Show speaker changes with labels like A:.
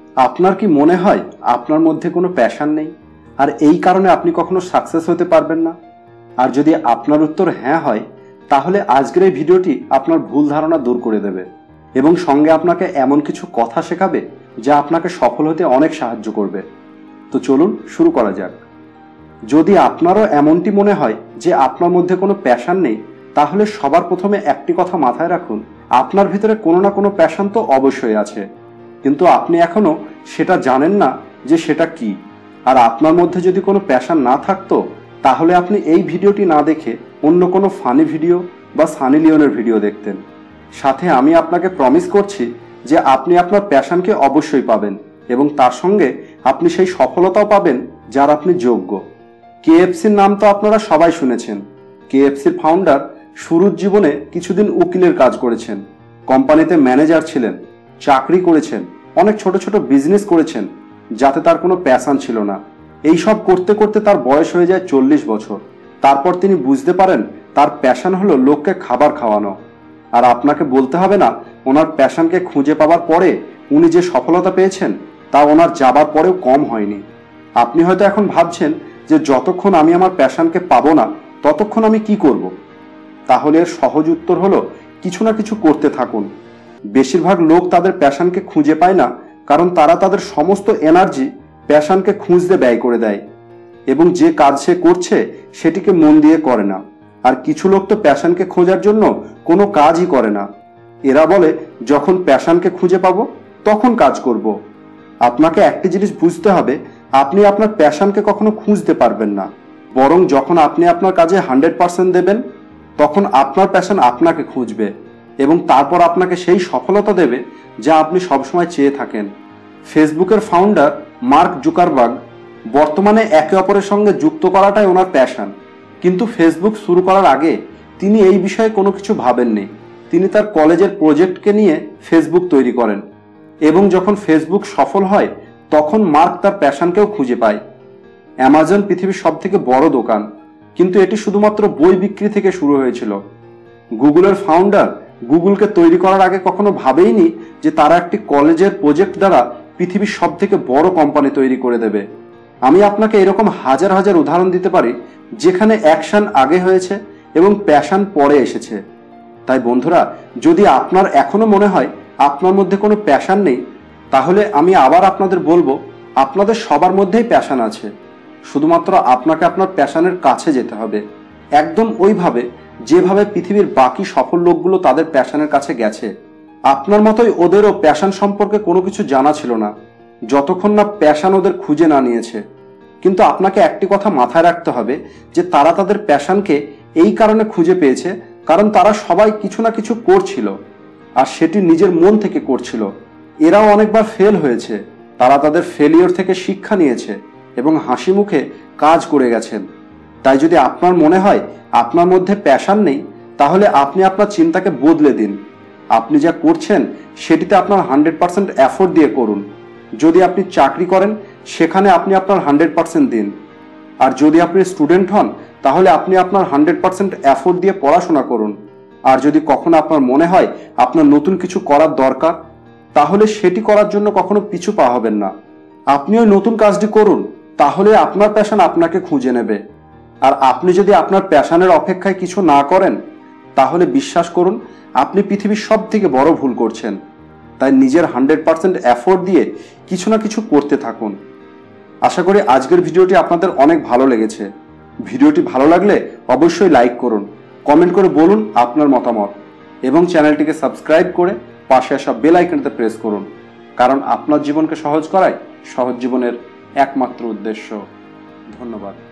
A: আপনার কি মনে হয় আপনার মধ্যে কোনো প্যাশন নেই আর এই কারণে আপনি কখনো সাকসেস হতে পারবেন না? আর যদি আপনার উত্তর হ্যাঁ হয়, তাহলে আজকের এই ভিডিওটি আপনার ভুল ধারণা দূর করে দেবে এবং সঙ্গে আপনাকে এমন কিছু কথা শেখাবে যা আপনাকে সফল হতে অনেক সাহায্য করবে। তো চলুন শুরু করা যাক। যদি আপনারও এমনটি মনে হয় যে আপনার মধ্যে কোনো প্যাশন নেই, তাহলে সবার প্রথমে একটি কথা মাথায় রাখুন, আপনার ভিতরে কোনো না কোনো প্যাশন তো অবশ্যই আছে, কিন্তু আপনি এখনো সেটা জানেন না যে সেটা কি। আর আপনার মধ্যে যদি কোনো প্যাশন না থাকতো, তাহলে আপনি এই ভিডিওটি না দেখে অন্য কোনো ফানি ভিডিও বা সানি লিওনের ভিডিও দেখতেন। সাথে আমি আপনাকে প্রমিস করছি যে আপনি আপনার প্যাশনকে অবশ্যই পাবেন এবং তার সঙ্গে আপনি সেই সফলতাও পাবেন যার আপনি যোগ্য। কেএফসির নাম তো আপনারা সবাই শুনেছেন। কেএফসির ফাউন্ডার শুরুর জীবনে কিছুদিন উকিলের কাজ করেছেন, কোম্পানিতে ম্যানেজার ছিলেন, চাকরি করেছেন, অনেক ছোট ছোট বিজনেস করেছেন, যাতে তার কোনো প্যাশন ছিল না। এই সব করতে করতে তার বয়স হয়ে যায় 40 বছর। তারপর তিনি বুঝতে পারেন তার প্যাশন হলো লোককে খাবার খাওয়ানো। আর আপনাকে বলতে হবে না, ওনার প্যাশনকে খুঁজে পাওয়ার পরে উনি যে সফলতা পেয়েছেন তা ওনার যাবার পরেও কম হয়নি। আপনি হয়তো এখন ভাবছেন যে যতক্ষণ আমি আমার প্যাশনকে পাবো না ততক্ষণ আমি কি করব? তাহলে এর সহজ উত্তর হলো কিছু না কিছু করতে থাকুন। বেশিরভাগ লোক তাদের প্যাশনকে খুঁজে পায় না কারণ তারা তাদের সমস্ত এনার্জি প্যাশনকে খুঁজতে ব্যয় করে দেয় এবং যে কাজ সে করছে সেটিকে মন দিয়ে করে না। আর কিছু লোক তো প্যাশনকে খোঁজার জন্য কোনো কাজই করে না। এরা বলে যখন প্যাশনকে খুঁজে পাবো তখন কাজ করব। আপনাকে একটি জিনিস বুঝতে হবে, আপনি আপনার প্যাশনকে কখনো খুঁজতে পারবেন না, বরং যখন আপনি আপনার কাজে 100% দেবেন তখন আপনার প্যাশন আপনাকে খুঁজবে এবং তারপর আপনাকে সেই সফলতা দেবে যা আপনি সবসময় চেয়ে থাকেন। ফেসবুকের ফাউন্ডার মার্ক জুকারবার্গ বর্তমানে একে অপরের সঙ্গে যুক্ত করাটাই ওনার প্যাশন, কিন্তু ফেসবুক শুরু করার আগে তিনি এই বিষয়ে কোনো কিছু ভাবেননি। তিনি তার কলেজের প্রজেক্টকে নিয়ে ফেসবুক তৈরি করেন এবং যখন ফেসবুক সফল হয় তখন মার্ক তার প্যাশনকেও খুঁজে পায়। অ্যামাজন পৃথিবীর সবথেকে বড় দোকান, কিন্তু এটি শুধুমাত্র বই বিক্রি থেকে শুরু হয়েছিল। গুগলের ফাউন্ডার গুগলকে তৈরি করার আগে কখনো ভাবেইনি যে তারা একটি কলেজের প্রজেক্ট দ্বারা পৃথিবীর সবথেকে বড় কোম্পানি তৈরি করে দেবে। আমি আপনাকে এরকম হাজার হাজার উদাহরণ দিতে পারি যেখানে অ্যাকশন আগে হয়েছে এবং প্যাশন পরে এসেছে। তাই বন্ধুরা, যদি আপনার এখনো মনে হয় আপনার মধ্যে কোনো প্যাশন নেই, তাহলে আমি আবার আপনাদের বলবো, আপনাদের সবার মধ্যেই প্যাশন আছে। শুধুমাত্র আপনাকে আপনার প্যাশনের কাছে যেতে হবে, একদম ওইভাবে যেভাবে পৃথিবীর বাকি সফল লোকগুলো তাদের প্যাশনের কাছে গেছে। আপনার মতোই ওদেরও প্যাশন সম্পর্কে কোনো কিছু জানা ছিল না, যতক্ষণ না প্যাশন ওদের খুঁজে না নিয়েছে। কিন্তু আপনাকে একটি কথা মাথায় রাখতে হবে যে তারা তাদের প্যাশনকে এই কারণে খুঁজে পেয়েছে কারণ তারা সবাই কিছু না কিছু করছিল আর সেটি নিজের মন থেকে করছিল। এরাও অনেকবার ফেল হয়েছে, তারা তাদের ফেলিওর থেকে শিক্ষা নিয়েছে এবং হাসি মুখে কাজ করে গেছেন। তাই যদি আপনার মনে হয় আপনার মধ্যে প্যাশন নেই, তাহলে আপনি আপনার চিন্তাকে বদলে দিন। আপনি যা করছেন সেটিতে আপনার 100% এফোর্ট দিয়ে করুন। যদি আপনি চাকরি করেন সেখানে আপনি আপনার 100% দিন। আর যদি আপনি স্টুডেন্ট হন তাহলে আপনি আপনার 100% এফোর্ট দিয়ে পড়াশোনা করুন। আর যদি কখনো আপনার মনে হয় আপনার নতুন কিছু করার দরকার, তাহলে সেটি করার জন্য কখনো পিছু পা হবেন না। আপনি ওই নতুন কাজটি করুন, তাহলে আপনার প্যাশন আপনাকে খুঁজে নেবে। আর আপনি যদি আপনার প্যাশনের অপেক্ষায় কিছু না করেন, তাহলে বিশ্বাস করুন আপনি পৃথিবীর সব থেকে বড় ভুল করছেন। তাই নিজের 100% এফোর্ট দিয়ে কিছু না কিছু করতে থাকুন। আশা করি আজকের ভিডিওটি আপনাদের অনেক ভালো লেগেছে। ভিডিওটি ভালো লাগলে অবশ্যই লাইক করুন, কমেন্ট করে বলুন আপনার মতামত এবং চ্যানেলটিকে সাবস্ক্রাইব করে পাশে আসা বেল আইকনটিতে প্রেস করুন, কারণ আপনার জীবনকে সহজ করাই সহজ জীবনের একমাত্র উদ্দেশ্য। ধন্যবাদ।